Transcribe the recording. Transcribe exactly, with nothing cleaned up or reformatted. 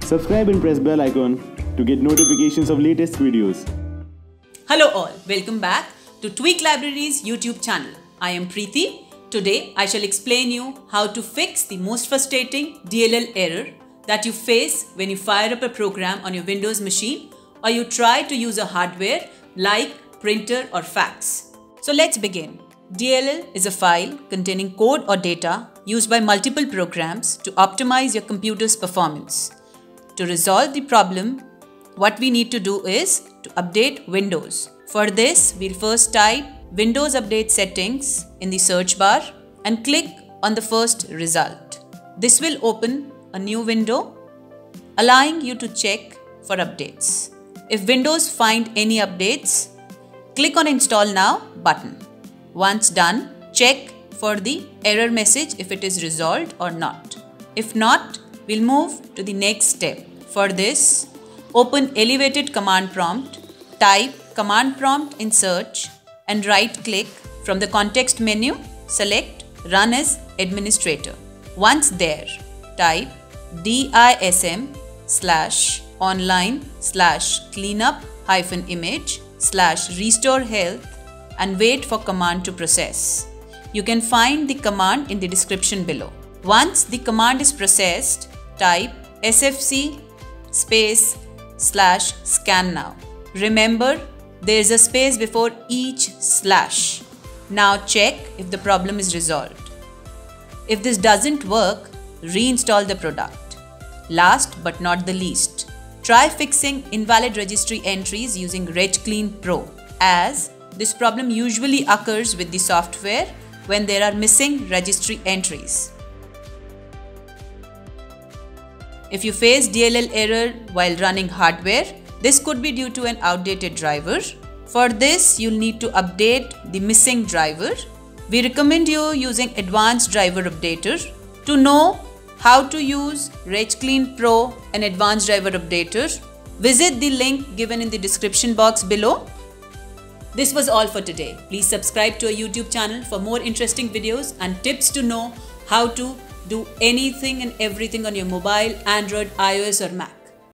Subscribe and press bell icon to get notifications of latest videos. Hello all, welcome back to Tweak Library's YouTube channel. I am Preeti. Today I shall explain you how to fix the most frustrating D L L error that you face when you fire up a program on your Windows machine or you try to use a hardware like printer or fax. So let's begin. D L L is a file containing code or data used by multiple programs to optimize your computer's performance. To resolve the problem, what we need to do is to update Windows. For this, we'll first type Windows Update Settings in the search bar and click on the first result. This will open a new window, allowing you to check for updates. If Windows find any updates, click on Install Now button. Once done, check for the error message if it is resolved or not. If not, we'll move to the next step. For this, open Elevated Command Prompt, type Command Prompt in search and right-click from the context menu, select Run as Administrator. Once there, type dim slash online slash cleanup hyphen image slash restore health and wait for command to process. You can find the command in the description below. Once the command is processed, type sfc space slash scan now. Remember, there is a space before each slash. Now check if the problem is resolved. If this doesn't work, reinstall the product. Last but not the least, try fixing invalid registry entries using RegClean Pro, as this problem usually occurs with the software when there are missing registry entries. If you face D L L error while running hardware, this could be due to an outdated driver. For this, you'll need to update the missing driver. We recommend you using Advanced Driver Updater. To know how to use RegClean Pro and Advanced Driver Updater, visit the link given in the description box below. This was all for today. Please subscribe to our YouTube channel for more interesting videos and tips to know how to do anything and everything on your mobile, Android, iOS or Mac.